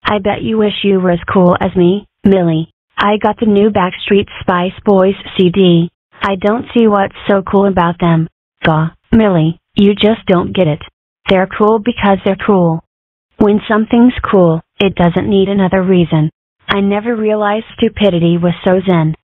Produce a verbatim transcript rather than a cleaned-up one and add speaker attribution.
Speaker 1: I bet you wish you were as cool as me, Millie. I got the new Backstreet Spice Boys C D. I don't see what's so cool about them. Gah, Millie, you just don't get it. They're cool because they're cool. When something's cool, it doesn't need another reason. I never realized stupidity was so zen.